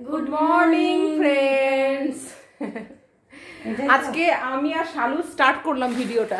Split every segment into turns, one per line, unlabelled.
Good morning friends. আজকে আমি আর শালু start করলাম ভিডিওটা।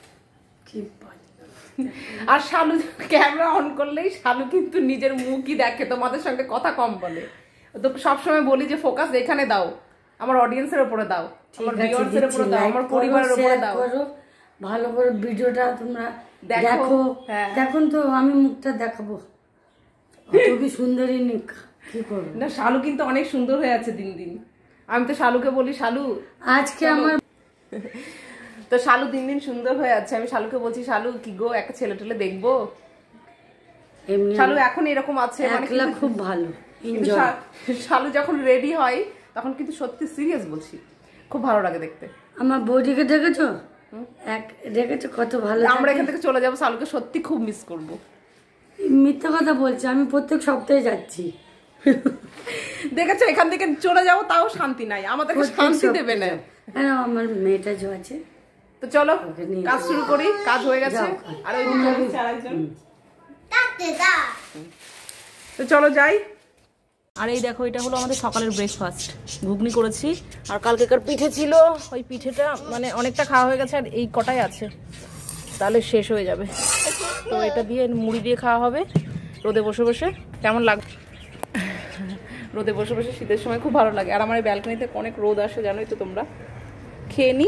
আর শালু ক্যামেরা অন করলেই শালু কিন্তু নিজের মুখই দেখে, তোমাদের সঙ্গে কথা কম বলে। তো সবসময় বলি যে ফোকাস এখানে দাও, আমার অডিয়েন্সের উপরে দাও, আমার ভিউয়ার্সের উপরে দাও, আমার পরিবারের উপরে দাও।
ভালো করে ভিডিওটা তোমরা দেখো। দেখুন তো আমি মুখটা দেখাবো, খুবই সুন্দরী নিক। কি করব
না, শালু কিন্তু অনেক সুন্দর হয়ে আছে দিন দিন। আমি তো শালুকে বলি, শালু
আজকে আমার
তো শালু দিন দিন সুন্দর হয়ে আছে। আমি শালুকে বলছি, শালু কি গো একটা ছেলে টেলে দেখবো? শালু এখন এরকম আছে, মানে
খুব ভালো।
শালু যখন রেডি হয় তখন কিন্তু সত্যি সিরিয়াস বলছি, খুব ভালো লাগে দেখতে।
আমার বৌদিকে দেখেছো? দেখেছো কত ভালো?
আমরা এখান থেকে চলে যাবো, শালুকে সত্যি খুব মিস করব।
মিথ্যা কথা বলছি, আমি প্রত্যেক সপ্তাহে যাচ্ছি।
দেখেছো, এখান থেকে চলে যাবো তাও শান্তি নাই, আমাদেরকে শান্তি দেবে না।
হ্যাঁ, আমার মেয়েটা যে আছে।
তো চলো কাজ শুরু করি, কাজ হয়ে গেছে। আর ওই তো চলো যাই। আর এই দেখো, এটা হলো আমাদের সকালের ব্রেকফাস্ট। ঘুগনি করেছি, আর কালকেকার পিঠে ছিল, ওই পিঠেটা মানে অনেকটা খাওয়া হয়ে গেছে, আর এই কটাই আছে, তাহলে শেষ হয়ে যাবে। তো এটা দিয়ে মুড়ি দিয়ে খাওয়া হবে রোদে বসে বসে। কেমন লাগবে রোদে বসে বসে? শীতের সময় খুব ভালো লাগে। আর আমার এই ব্যালকনিতে অনেক রোদ আসে, জানোই তো তোমরা। খেয়ে নি।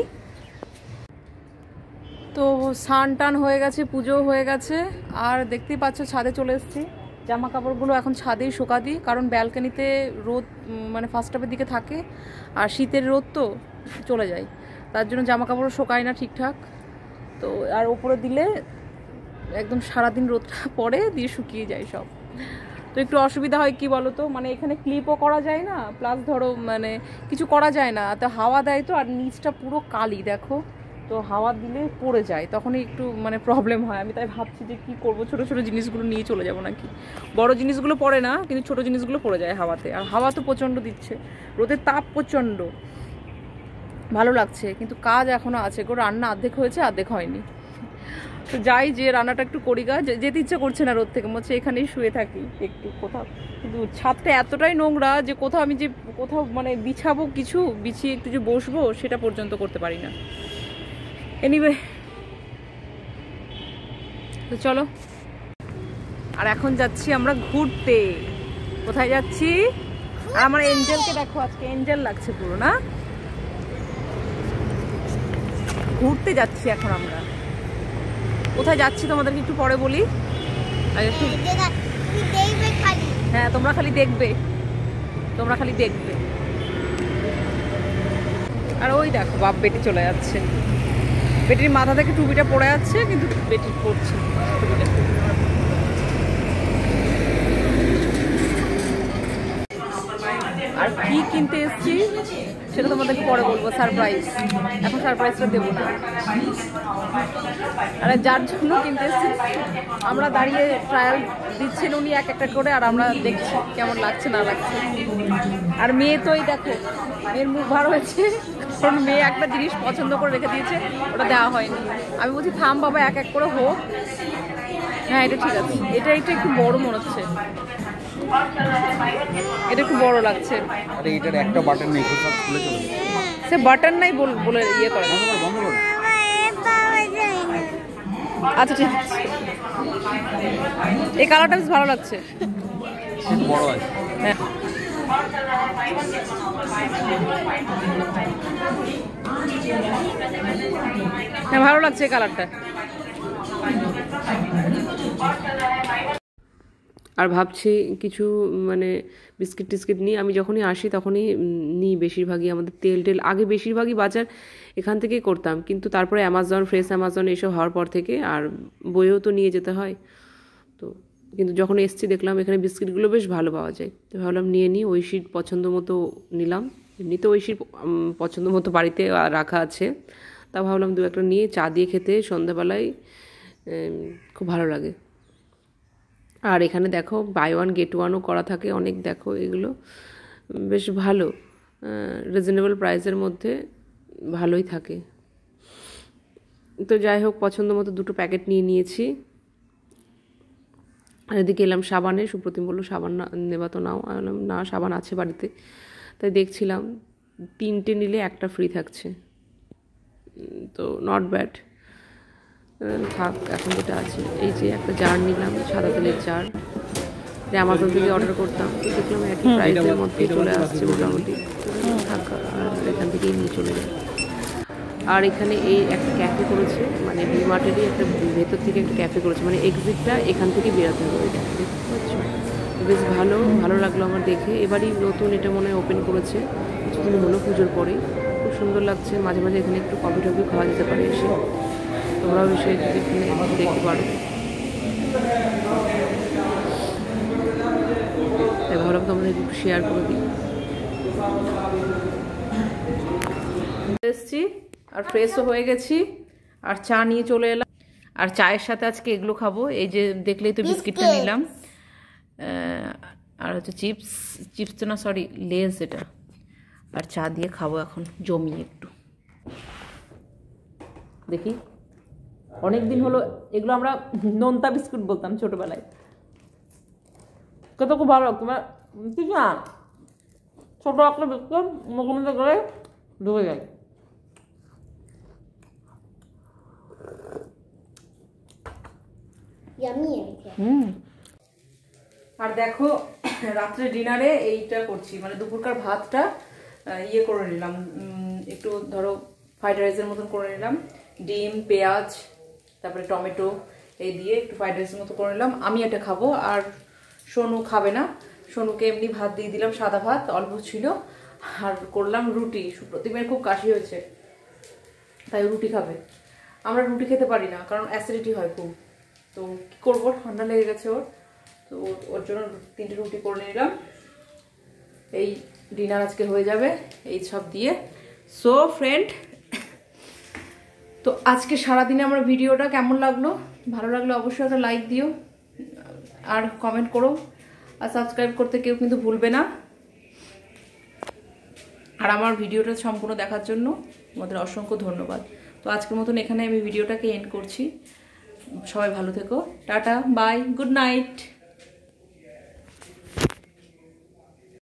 তো স্নান টান হয়ে গেছে, পুজো হয়ে গেছে, আর দেখতেই পাচ্ছ ছাদে চলে এসেছি। জামা কাপড়গুলো এখন ছাদেই শোকা দিই, কারণ ব্যালকনিতে রোদ মানে ফার্স্ট হাফের দিকে থাকে, আর শীতের রোদ তো চলে যায়, তার জন্য জামা কাপড়ও শোকায় না ঠিকঠাক। তো আর ওপরে দিলে একদম সারাদিন রোদটা পড়ে দিয়ে শুকিয়ে যায় সব। তো একটু অসুবিধা হয়, কি বলো তো, মানে এখানে ক্লিপও করা যায় না, প্লাস ধরো মানে কিছু করা যায় না, তো হাওয়া দেয় তো, আর নিচটা পুরো কালি দেখো, তো হাওয়া দিলে পড়ে যায়, তখনই একটু মানে প্রবলেম হয়। আমি তাই ভাবছি যে কি করব, ছোট ছোট জিনিসগুলো নিয়ে চলে যাব নাকি। বড় জিনিসগুলো পড়ে না, কিন্তু ছোট জিনিসগুলো পড়ে যায় হাওয়াতে। আর হাওয়া তো প্রচণ্ড দিচ্ছে, রোদের তাপ প্রচণ্ড, ভালো লাগছে। কিন্তু কাজ এখনও আছে গো, রান্না অর্ধেক হয়েছে, অর্ধেক হয়নি। তো যাই, যে রান্নাটা একটু করি গা, যেতে ইচ্ছে করছে না রোদ থেকে, মনে হচ্ছে এখানেই শুয়ে থাকি একটু কোথাও। কিন্তু ছাদটা এতটাই নোংরা যে কোথাও আমি যে কোথাও মানে বিছাবো, কিছু বিছিয়ে একটু যে বসবো, সেটা পর্যন্ত করতে পারি না। এনিওয়ে, তো চলো। আর এখন যাচ্ছি আমরা ঘুরতে। কোথায় যাচ্ছি? আর আমার এঞ্জেলকে দেখো, আজকে এঞ্জেল লাগছে পুরো, না? ঘুরতে যাচ্ছি এখন আমরা। কোথায় যাচ্ছি তোমাদেরকে একটু পরে বলি। হ্যাঁ, তোমরা খালি দেখবে, তোমরা খালি দেখবে। আর ওই দেখো, বাপ বেটি চলে যাচ্ছে। বেটির মাথা থেকে টুপিটা পড়ে যাচ্ছে, কিন্তু বেটি পড়ছে টুপিটা। আর কি কিনতে এসছি সেটা তোমাদেরকে পরে বলবো, সারপ্রাইজ। এখন সারপ্রাইজটা দেবো না। আর যার জন্য কিনতে এসছি, আমরা দাঁড়িয়ে ট্রায়াল দিচ্ছেন উনি এক একটা করে, আর আমরা দেখছি কেমন লাগছে না লাগছে। আর মেয়ে তো এই দেখো, মেয়ের মুখ ভার হয়েছে, কারণ মেয়ে একটা জিনিস পছন্দ করে রেখে দিয়েছে, ওটা দেওয়া হয়নি। আমি বলছি থাম বাবা, এক এক করে হোক। হ্যাঁ, এটা ঠিক আছে। এটা একটু বড় মনে হচ্ছে, এটা একটু বড় লাগছে।
আরে এটার একটা বাটন নেই, সব খুলে চলে যাবে।
সে বাটন নাই বলে ইয়ে করে।
বন্ধ করো।
আচ্ছা ঠিক আছে, এই কালারটা বেশ ভালো লাগছে,
বড় আছে।
হ্যাঁ, হ্যাঁ ভালো লাগছে এই কালারটা। আর ভাবছি কিছু মানে বিস্কিট টিস্কিট নিই। আমি যখনই আসি তখনই নিই বেশিরভাগই। আমাদের তেল টেল আগে বেশিরভাগই বাজার এখান থেকেই করতাম, কিন্তু তারপরে অ্যামাজন, ফ্রেশ অ্যামাজন এসব হওয়ার পর থেকে আর বইও তো নিয়ে যেতে হয়। তো কিন্তু যখন এসছি দেখলাম এখানে বিস্কিটগুলো বেশ ভালো পাওয়া যায়, তো ভাবলাম নিয়ে নিই। ঐশীর পছন্দ মতো নিলাম, এমনিতে ঐশীর পছন্দ মতো বাড়িতে রাখা আছে, তা ভাবলাম দু একটা নিয়ে চা দিয়ে খেতে সন্ধ্যাবেলায় খুব ভালো লাগে। আর এখানে দেখো বাই ওয়ান গেট ওয়ানও করা থাকে অনেক, দেখো এগুলো বেশ ভালো, রিজনেবল প্রাইসের মধ্যে ভালোই থাকে। তো যাই হোক, পছন্দ মতো দুটো প্যাকেট নিয়ে নিয়েছি। আর এদিকে এলাম সাবানে, সুপ্রতিম বললো সাবান নেবা তো নাও, আমি বললাম না সাবান আছে বাড়িতে। তাই দেখছিলাম 3টে নিলে একটা ফ্রি থাকছে, তো নট ব্যাড, থাক এখন যেটা আছে। এই যে একটা জার নিলাম, সাদা তেলের জার, অ্যামাজন থেকে অর্ডার করতাম, তো দেখলাম একই প্রাইসের মধ্যেই চলে আসছে মোটামুটি, থাক এখান থেকেই নিয়ে চলে যায়। আর এখানে এই একটা ক্যাফে করেছে, মানে ভিমার্টেরই একটা ভেতর থেকে একটা ক্যাফে করেছে, মানে এক্সিটটা এখান থেকে বেরোতে হবে, দেখতে পাচ্ছ, বেশ ভালো লাগলো আমার দেখে। এবারই নতুন এটা মনে হয় ওপেন করেছে, কিছুদিন হলো পুজোর পরেই, খুব সুন্দর লাগছে। মাঝে মাঝে এখানে একটু কফি টফি খাওয়া যেতে পারে এসে, তোমরাও এসে এখানে দেখতে পারো। তাই ভাবলাম তোমরা একটু শেয়ার করে দিই। এসছি আর ফ্রেশও হয়ে গেছি, আর চা নিয়ে চলে এলাম। আর চায়ের সাথে আজকে এগুলো খাবো, এই যে দেখলেই তো বিস্কিটটা নিলাম, আর হচ্ছে চিপস তো না সরি লেস এটা, আর চা দিয়ে খাবো এখন জমিয়ে একটু। দেখি অনেক দিন হলো, এগুলো আমরা নোনতা বিস্কুট বলতাম ছোটবেলায়, কত খুব ভালো লাগতো, ঠিক না, ছোটো একটা বিস্কুট মুখে করে ঢুকে যায়। আর দেখো রাত্রে ডিনারে এইটা করছি, মানে দুপুরকার ভাতটা ইয়ে করে নিলাম, একটু ধরো ফ্রাইড রাইসের মতন করে নিলাম, ডিম পেঁয়াজ তারপরে টমেটো এই দিয়ে একটু ফ্রাইড রাইসের মতো করে নিলাম। আমি এটা খাবো, আর সোনু খাবে না, সোনুকে এমনি ভাত দিয়ে দিলাম, সাদা ভাত অল্প ছিল, আর করলাম রুটি। সুপ্রতিমের খুব কাশি হয়েছে, তাই রুটি খাবে, আমরা রুটি খেতে পারি না কারণ অ্যাসিডিটি হয় খুব, তো কী করবো, ঠান্ডা লেগে গেছে ওর, তো ওর জন্য 3টে রুটি করে নিলাম। এই ডিনার আজকে হয়ে যাবে এই সব দিয়ে। সো ফ্রেন্ড, তো আজকে সারাদিনে আমার ভিডিওটা কেমন লাগলো, ভালো লাগলে অবশ্যই একটা লাইক দিও, আর কমেন্ট করো, আর সাবস্ক্রাইব করতে কেউ কিন্তু ভুলবে না। আর আমার ভিডিওটা সম্পূর্ণ দেখার জন্য তোমাদের অসংখ্য ধন্যবাদ। তো আজকের মতন এখানে আমি ভিডিওটাকে এন্ড করছি। সবাই ভালো থেকো, টাটা বাই, গুড নাইট।